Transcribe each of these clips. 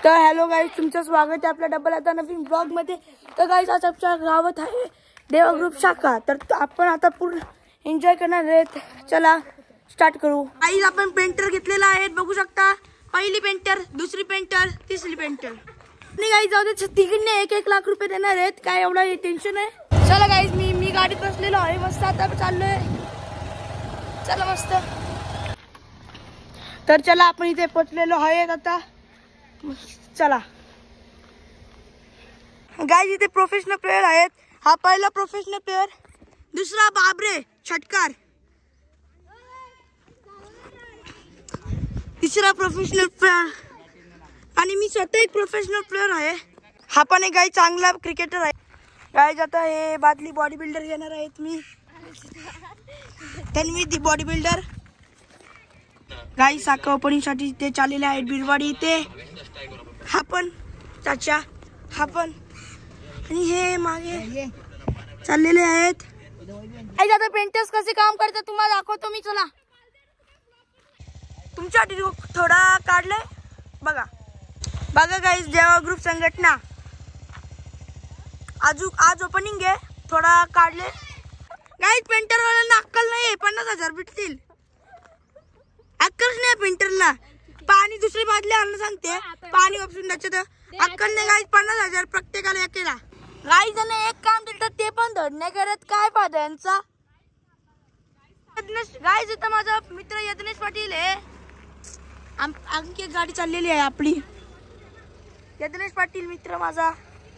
तर hello guys, तुमचं स्वागत आहे आपल्या डबल आता नवीन ब्लॉग मध्ये। तर गाईज आज आमच्या गावात आहे देवा ग्रुप शाखा, तर आपण आता पूर्ण एन्जॉय करणार आहेत। चला स्टार्ट करू। गाईज आपण पेंटर घेतलेला आहे, बघू शकता। पहिली पेंटर, दुसरी पेंटर, तिसरी पेंटर। नाही गाईज जाऊ दे, तिकडने 1-1 लाख रुपये देणार आहेत, काय एवढा टेन्शन आहे। चला गाईज मी गाडीत बसलेलो आहे, मस्त आता चाललोय। चला मस्त। तर चला आपण इथे पोहोचलेलो आहे आता, चला। गाइस इथे प्रोफेशनल प्लेयर आहेत। हा पहिला प्रोफेशनल प्लेयर, दुसरा बाबरे छटकार, तिसरा प्रोफेशनल प्लेयर आणि मी स्वतः एक प्रोफेशनल प्लेयर आहे। हा पण एक गाइस चांगला क्रिकेटर आहे। गाइस आता हे बादली बॉडी बिल्डर घेणार आहेत, मी Tanvi the body builder. Guys साखर ओपनिंग साठी ते चाललेले आहेत बिरवाडी इथे। हा पण चाचा, हा पण, आणि हे मागे चाललेले आहेत। गाइस आता पेंटर्स कसे काम करतात तुम्हाला दाखवतो मी, चला। तुमच्यासाठी थोडा काढले बघा बघा गाइस, देवा ग्रुप संघटना आज ओपनिंग आहे, थोडा काढले। गाइस पेंटर वाल्यांना अक्कल नाही, 50,000 भेटतील। अक्कल नाही पेंटरला, पाणी दुसरी बादली आणून सांगते, पाणी वापरून द्यायचं। अक्कल नाही गाइस, 50,000 प्रत्येकाला एकेला। गाइस जण एक काम दिलं ते पण धड नाही करत, काय फायदा यांचा। गाइस इथं माझा मित्र यज्ञेश पाटील आहे, आणखी एक गाडी चाललेली आहे आपली। यज्ञेश पाटील मित्र माझा।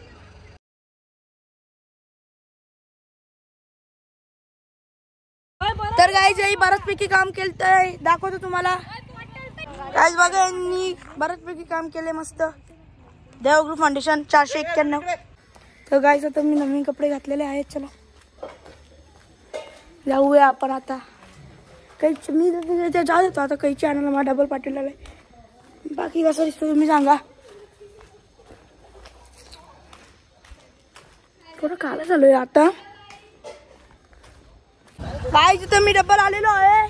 तर गाइस यांनी बऱ्याचपैकी काम केलंय, दाखवतो तुम्हाला। गाइस बघा यांनी बऱ्याचपैकी काम केले मस्त। देवा ग्रुप फाउंडेशन 491। तर गाइस आता मी नवीन कपडे घातलेले आहेत, चला जाऊया आपण आता। काही मी जाऊ देतो आता, काही आणायला मला डबल पाठवलेला आहे। बाकी कसं दिसतो तुम्ही सांगा। थोडं काला चालू आहे आता। गाइस इथं मी डबल आलेलो आहे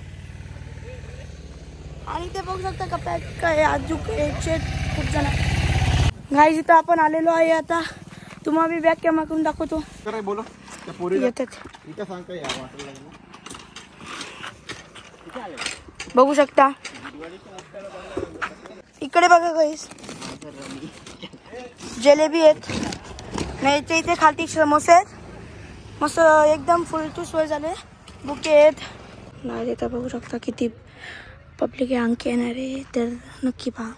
आणि ते बघू शकता कपड्यात काय अजून खूप जण। गाइस इथं आपण आलेलो आहे आता, तुम्हाला मी बॅक कॅमेरा करून दाखवतो। बघू शकता इकडे बघा गाइस, जिलेबी आहेत, नाही इथे खालती समोसे आहेत, मस्त एकदम फुल टू सोय झाले। बुके आहेत नाही, इथं बघू शकता किती पब्लिक आणखी येणार आहे, तर नक्की पहा।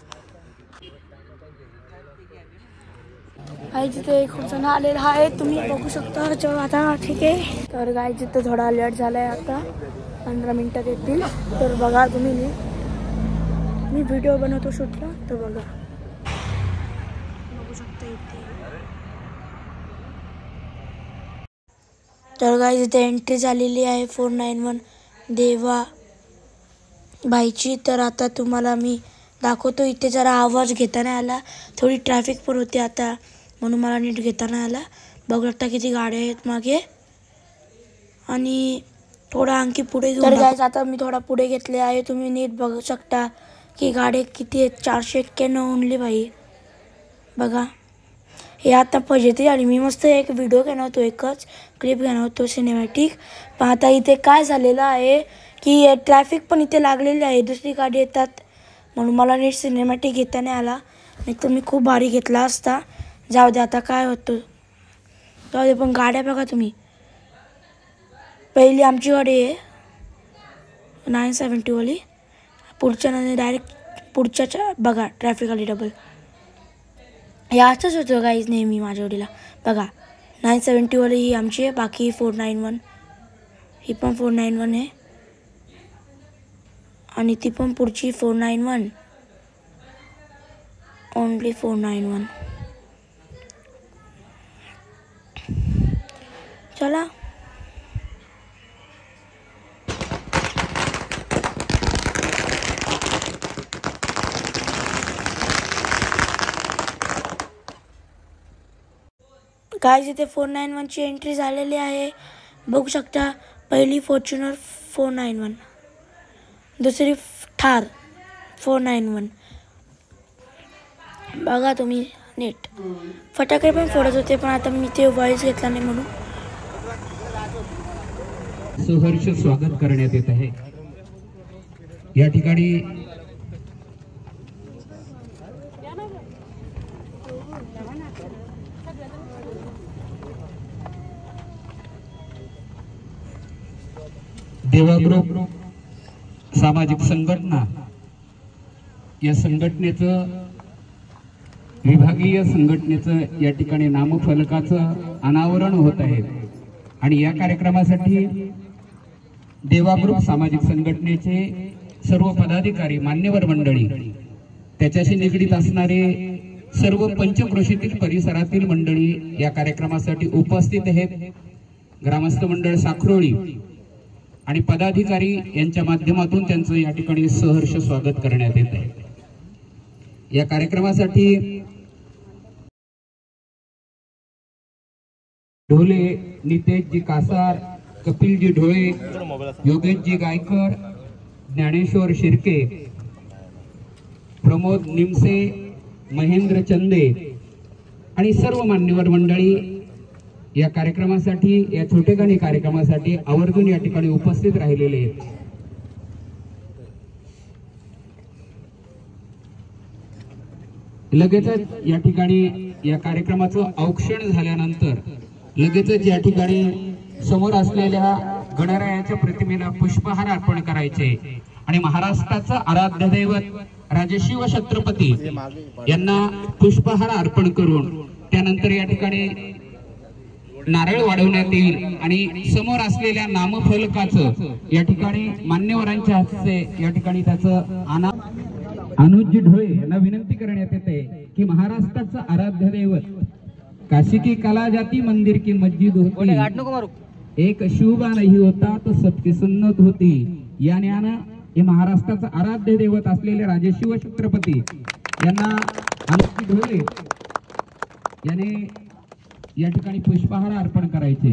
गाइस इथे खूप जण आलेले आहेत, तुम्ही बघू शकता। चल आता ठीक आहे। तर गाइस इथं थोडा लेट झालाय, आता 15 मिनिटात येतील, तर बघा तुम्ही। मी व्हिडिओ बनवतो शूटला, तर बघा बघू शकता इथे। तर गाइस इथे एंट्री झालेली आहे 491 देवा भाईची। तर आता तुम्हाला मी दाखवतो। इथे जरा आवाज घेता नाही आला, थोडी ट्रॅफिक पण होती आता, म्हणून मला नीट घेता नाही आला। बघू शकता किती गाड्या आहेत मागे, आणि थोडा आणखी पुढे घेऊन। तर गाइस आता मी थोडा पुढे घेतले आहे, तुम्ही नीट बघू शकता की गाड्या किती आहेत। 491 ओनली भाई, बघा। हे आता फजिती झाली, मी मस्त एक व्हिडिओ घेणार होतो, एकच क्लिप घेणार होतो सिनेमॅटिक, पण आता इथे काय झालेलं आहे की ट्रॅफिक पण इथे लागलेली आहे, दुसरी गाडी येतात, म्हणून मला नीट सिनेमॅटिक घेता नाही आला, नाही तर मी खूप भारी घेतला असता। जाऊ दे आता, काय होतं जाऊ दे। पण गाड्या बघा तुम्ही, पहिली आमची गाडी आहे 970 वाली, पुढच्या डायरेक्ट पुढच्याच्या बघा ट्रॅफिक आली डबल। याचंच होतं गाईज नेहमी माझ्या गाडीला, बघा 970 वाली ही आमची आहे, बाकी 491, ही पण 491 आहे, आणि ती पण पुढची 491, ओनली 491। चला गाइस इथे 491 ची एंट्री झालेली आहे, बघू शकता। पहिली फॉर्च्युनर 491, दुसरी थार 491, बघा तुम्ही नीट. फटाके पण फोडत होते पण आता मी ते व्हॉइस घेतला नाही म्हणून. सहर्ष स्वागत करण्यात येत आहे. या ठिकाणी देवा ग्रुप सामाजिक संघटना या संघटनेचं विभागीय संघटनेचं या ठिकाणी नामफलकाचं अनावरण होत आहे आणि या कार्यक्रमासाठी देवा ग्रुप सामाजिक संघटनेचे सर्व पदाधिकारी मान्यवर मंडळी त्याच्याशी निगडीत असणारे सर्व पंचक्रोशीतील परिसरातील मंडळी या कार्यक्रमासाठी उपस्थित आहेत. ग्रामस्थ मंडळ साखरोळी आणि पदाधिकारी यांच्या माध्यमातून त्यांचं या ठिकाणी सहर्ष स्वागत करण्यात येत आहे. या कार्यक्रमासाठी ढोले नितेशजी कासार, कपिलजी ढोळे, योगेशजी गायकर, ज्ञानेश्वर शिर्के, प्रमोद निमसे, महेंद्र चंदे आणि सर्व मान्यवर मंडळी या कार्यक्रमासाठी या छोटेखानी कार्यक्रमासाठी आवर्जून या ठिकाणी उपस्थित राहिलेले आहेत. लगेचच या ठिकाणी या कार्यक्रमाचं औक्षण झाल्यानंतर लगेचच या ठिकाणी समोर असलेल्या गणरायाच्या प्रतिमेला पुष्पहार अर्पण करायचे आणि महाराष्ट्राचं आराध्य दैवत राजशिव छत्रपती यांना पुष्पहार अर्पण करून त्यानंतर या ठिकाणी नारळ वाढवण्यात येईल आणि समोर असलेल्या नामफलकाचं या ठिकाणी मान्यवरांच्या हस्ते या ठिकाणी त्याचं अनुजजी ढोळे यांना विनंती करण्यात येते की महाराष्ट्राचं आराध्य दैवत काशी की कला जाती मंदिर की मस्जिद होती, एक शिवबा नहीं होता तो सबकी सुन्नत होती. या ज्ञानं हे महाराष्ट्राचं आराध्य दैवत असलेले राजशिव छत्रपती यांना अनुजजी ढोळे याने या ठिकाणी पुष्पहार अर्पण करायचे.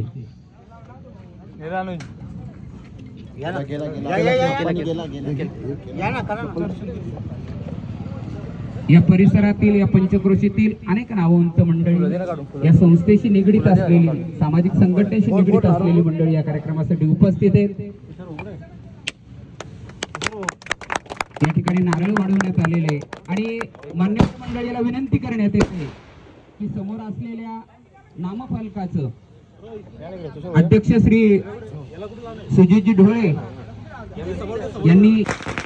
या परिसरातील या पंचक्रोशीतील अनेक नामवंत मंडळी या संस्थेशी निगडीत असलेली सामाजिक संघटनेशी निगडीत असलेली मंडळी या कार्यक्रमासाठी उपस्थित आहेत. या ठिकाणी नारळ वाढवण्यात आलेले आणि मान्यवर मंडळीला विनंती करण्यात येते की समोर असलेल्या नामफलकाचं अध्यक्ष श्री सुजितजी ढोळे यांनी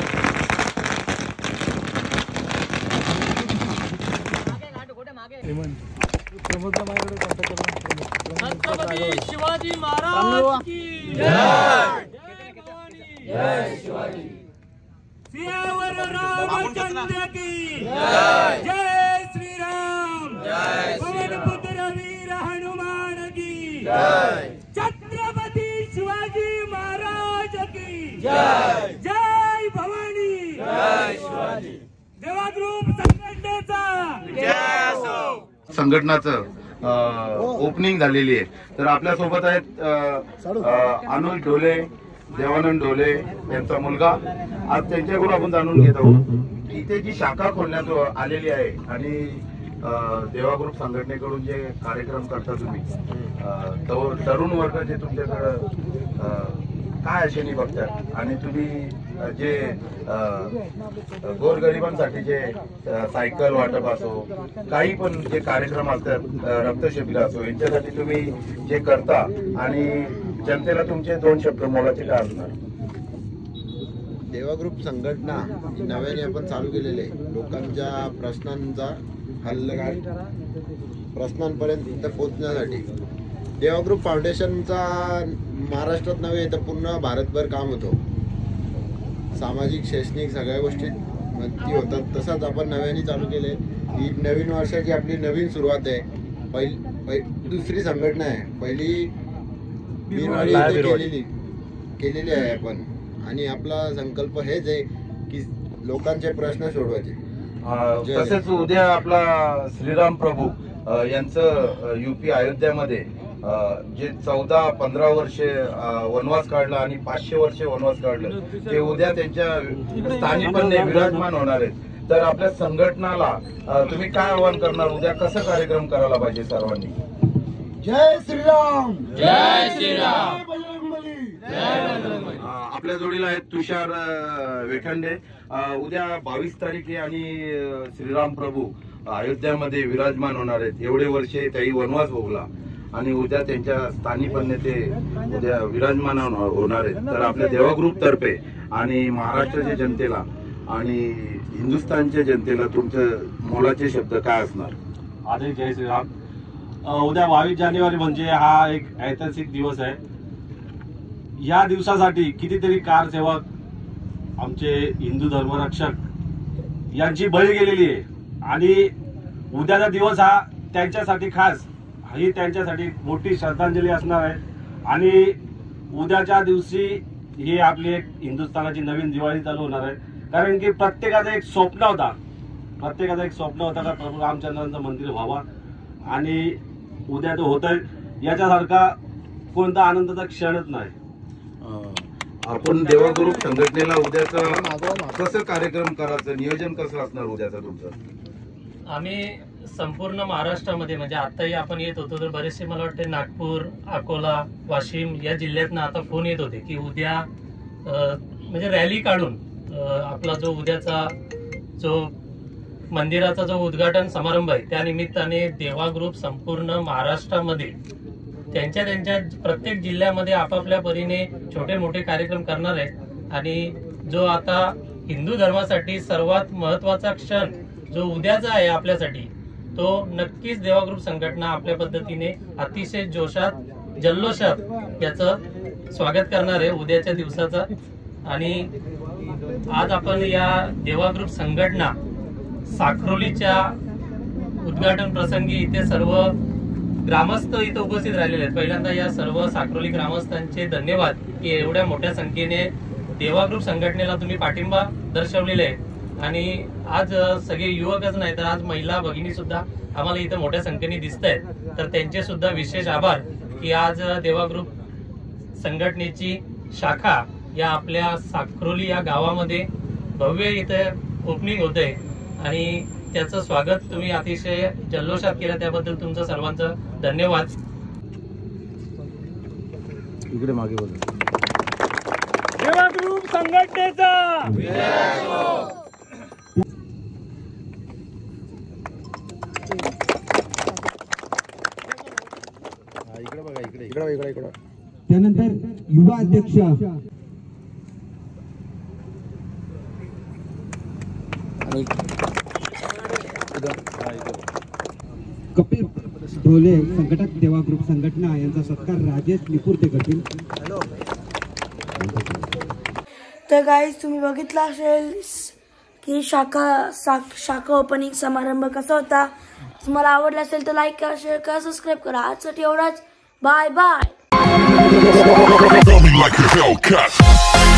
छत्रपती शिवाजी महाराज की जय. जय शिवाजी. सियावर रामचंद्र की जय. जय श्री राम. जय पवन पुत्र वीर हनुमान की जय. छत्रपती शिवाजी महाराज की जय. जय भवानी. जय शिवाजी. देवा ग्रुप संघटनेचा संघटनाचं ओपनिंग झालेली आहे. तर आपल्या सोबत आहेत अनुज ढोले, देवानंद ढोले यांचा मुलगा. आज त्यांच्याकडून आपण जाणून घेत आहोत इथे जी शाखा खोलण्यात आलेली आहे आणि देवा ग्रुप संघटनेकडून जे कार्यक्रम करता तुम्ही, तरुण वर्ग जे तुमच्याकडं काय आशेने बघतात आणि तुम्ही जे गोरगरिबांसाठी जे सायकल वाटप असो, काही पण जे कार्यक्रम असतात, रक्तशिबिर असो, यांच्यासाठी तुम्ही जे करता आणि जनतेला तुमचे 2 शब्द मोलाचे काय असणार? देवा ग्रुप संघटना नव्याने आपण चालू केलेले लोकांच्या प्रश्नांचा हल प्रश्नांपर्यंत पोहोचण्यासाठी. देवा ग्रुप फाउंडेशनचा महाराष्ट्रात नव्हे तर पूर्ण भारतभर काम होतो. सामाजिक शैक्षणिक सगळ्या गोष्टी ती होतात. तसंच आपण नव्याने चालू केले. ही नवीन वर्षाची आपली नवीन सुरुवात आहे. दुसरी संघटना आहे. पहिली केलेली आहे आपण आणि आपला संकल्प हेच आहे की लोकांचे प्रश्न सोडवायचे. तसेच उद्या आपला श्रीराम प्रभू यांचं UP अयोध्यामध्ये जे 14-15 वर्षे वनवास काढला आणि 500 वर्षे वनवास काढलं, ते उद्या त्यांच्या स्थानिक विराजमान होणार आहेत. तर आपल्या संघटनाला तुम्ही काय आवाहन करणार, उद्या कसं कार्यक्रम करायला पाहिजे सर्वांनी? जय श्रीराम. जय श्रीराम. आपल्या जोडीला आहेत तुषार वेखंडे. उद्या 22 तारीख आहे आणि श्रीराम प्रभू अयोध्यामध्ये विराजमान होणार आहेत. एवढे वर्षे त्याही वनवास भोगला आणि उद्या त्यांच्या स्थानीपणे ते उद्या विराजमान होणार आहेत. तर आपल्या देवा ग्रुप तर्फे आणि महाराष्ट्राच्या जनतेला आणि हिंदुस्थानच्या जनतेला तुमचे मोलाचे शब्द काय असणार? आधी जय श्रीराम. उद्या 22 जानेवारी म्हणजे हा एक ऐतिहासिक दिवस आहे. या दिवसासाठी कितीतरी कारसेवक आमचे हिंदू धर्मरक्षक यांची बळी गेलेली आहे आणि उद्याचा दिवस हा त्यांच्यासाठी खास, ही त्यांच्यासाठी मोठी श्रद्धांजली असणार आहे. आणि उद्याच्या दिवशी ही आपली एक हिंदुस्थानाची नवीन दिवाळी चालू होणार आहे. कारण की प्रत्येकाचं एक स्वप्न होता का प्रभू रामचंद्रांचं मंदिर व्हावा आणि उद्या तो होतंय. याच्यासारखा कोणता आनंदाचा क्षणच नाही. आपण देवा ग्रुप संघटनेला उद्याचं कसं कार्यक्रम करायचं, नियोजन कसं असणार उद्याचं तुमचं? आम्ही संपूर्ण महाराष्ट्रामध्ये म्हणजे आताही आपण येत होतो तर बरेचसे मला वाटते नागपूर, अकोला, वाशिम या जिल्ह्यातनं आता फोन येत होते की उद्या म्हणजे रॅली काढून आपला जो उद्याचा जो मंदिराचा जो उद्घाटन समारंभ आहे त्या निमित्ताने देवा ग्रुप संपूर्ण महाराष्ट्रामध्ये त्यांच्या प्रत्येक जिल्ह्यामध्ये आपापल्या परीने छोटे मोठे कार्यक्रम करणार आहेत. आणि जो आता हिंदू धर्मासाठी सर्वात महत्वाचा क्षण जो उद्याचा आहे आपल्यासाठी, तो नक्कीच देवा ग्रुप संघटना आपल्या पद्धतीने अतिशय जोशात जल्लोषात याचं स्वागत करणार आहे उद्याच्या दिवसाचं. आणि आज आपण या देवा ग्रुप संघटना साखरोलीच्या उद्घाटन प्रसंगी इथे सर्व ग्रामस्थ इथे उपस्थित राहिलेले आहेत. पहिल्यांदा या सर्व साखरोली ग्रामस्थांचे धन्यवाद की एवढ्या मोठ्या संख्येने देवा ग्रुप संघटनेला तुम्ही पाठिंबा दर्शवलेला आहे. आणि आज सगळे युवकच नाही तर आज महिला भगिनी सुद्धा आम्हाला इथे मोठ्या संख्येने दिसत आहेत. तर त्यांचे सुद्धा विशेष आभार की आज देवा ग्रुप संघटनेची शाखा या आपल्या साखरोली या गावामध्ये भव्य इथे ओपनिंग होते आणि त्याचं स्वागत तुम्ही अतिशय जल्लोषात केलं त्याबद्दल तुमचं सर्वांचं धन्यवाद. इकडे मागे बोल. देवा ग्रुप संघटनेचा इकडे बघा, इकडे. त्यानंतर युवा अध्यक्ष कपिल ढोले संघटक देवा ग्रुप संघटना यांचा सत्कार राजेश निपुर्ते करतील. तर गाईज तुम्ही बघितलं असेल की शाखा ओपनिंग समारंभ कसा होता. तुम्हाला आवडला असेल तर लाईक करा, शेअर करा, सबस्क्राईब करा. आजसाठी एवढाच. Bye bye.